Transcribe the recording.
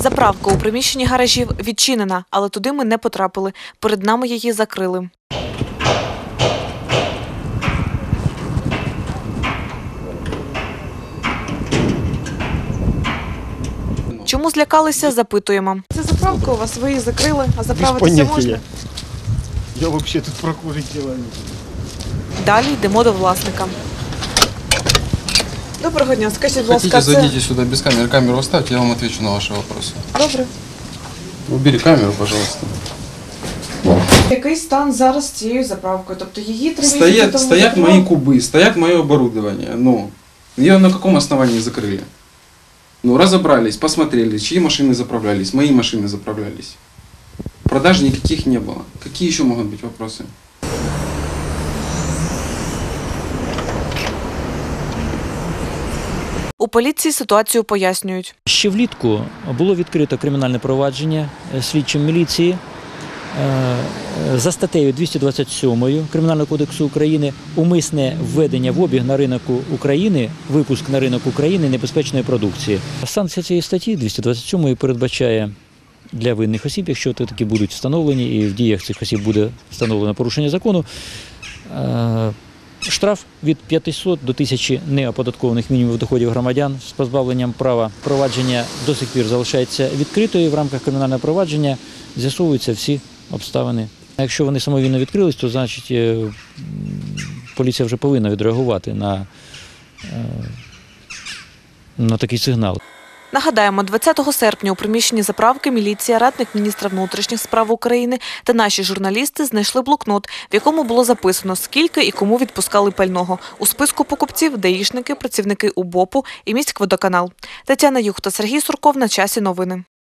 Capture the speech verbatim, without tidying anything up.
Заправка у приміщенні гаражів відчинена, але туди ми не потрапили. Перед нами її закрили. Чому злякалися, запитуємо. Це заправка у вас, ви її закрили, а заправитися можна? Я взагалі тут прокурить чоловік. Далі йдемо до власника. Доброго дня, скажіть, будь ласка, Хотите, це... зайдите сюда без камеры. Камеру оставьте, я вам отвечу на ваши вопросы. Добре. Убери камеру, пожалуйста. Який стан зараз з цією заправкою? Тобто її три місяці Стоят, тому стоят закрили? мои кубы, стоят мое оборудование. Ну, ее на каком основании закрыли? Ну, разобрались, посмотрели, чьи машины заправлялись, мои машины заправлялись. Продаж никаких не было. Какие еще могут быть вопросы? У поліції ситуацію пояснюють. Ще влітку було відкрито кримінальне провадження слідчим міліції за статтею двісті двадцять сім Кримінального кодексу України умисне введення в обіг на ринок України, випуск на ринок України небезпечної продукції. Санкція цієї статті двісті двадцять сім передбачає для винних осіб, якщо такі будуть встановлені і в діях цих осіб буде встановлено порушення закону, штраф від п'ятисот до тисячі неоподаткованих мінімумів доходів громадян з позбавленням права. Провадження до сих пір залишається відкритою. В рамках кримінального провадження з'ясовуються всі обставини. Якщо вони самовільно відкрились, то значить поліція вже повинна відреагувати на, на такий сигнал. Нагадаємо, двадцятого серпня у приміщенні заправки міліція, радник міністра внутрішніх справ України та наші журналісти знайшли блокнот, в якому було записано, скільки і кому відпускали пального. У списку покупців – даїшники, працівники УБОПу і міськводоканал. Тетяна Юхта, Сергій Сурков. На часі новини.